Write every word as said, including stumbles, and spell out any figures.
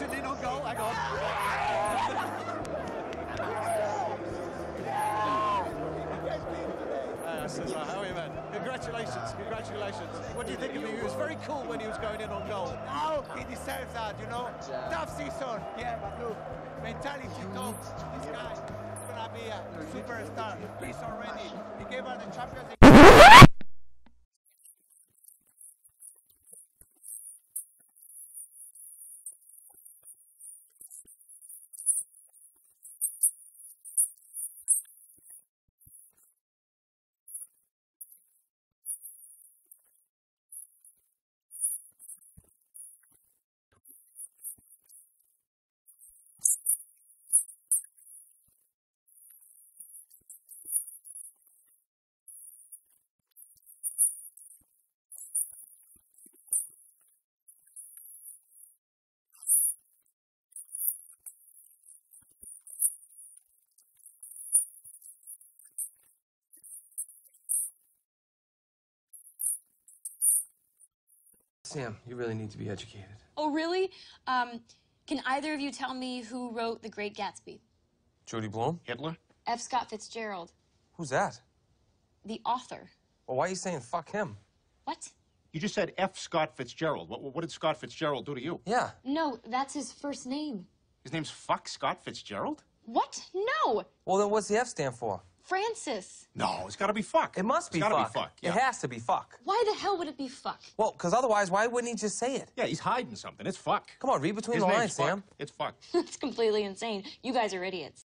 sitting in on goal. Hang on. Uh, says, uh, how are you, man? Congratulations, congratulations. What do you think of him? He was very cool when he was going in on goal. Now he deserves that, you know. Tough season. Yeah, but look, mentality talks. This guy is gonna be a superstar. He's already. He gave us the Champions League. Sam, you really need to be educated. Oh, really? Um, can either of you tell me who wrote The Great Gatsby? Judy Blume? Hitler? F. Scott Fitzgerald, Who's that? the author. Well, why are you saying fuck him? What? You just said F. Scott Fitzgerald. What, what did Scott Fitzgerald do to you? Yeah. No, that's his first name. His name's Fuck Scott Fitzgerald? What? No! Well, then what's the F stand for? Francis. No, it's gotta be fuck. It must be it's gotta fuck. be fuck. Yeah. It has to be fuck. Why the hell would it be fuck? Well, because otherwise, why wouldn't he just say it? Yeah, he's hiding something. It's fuck. Come on, read between His the name's lines, fuck. Sam. It's fuck. That's completely insane. You guys are idiots.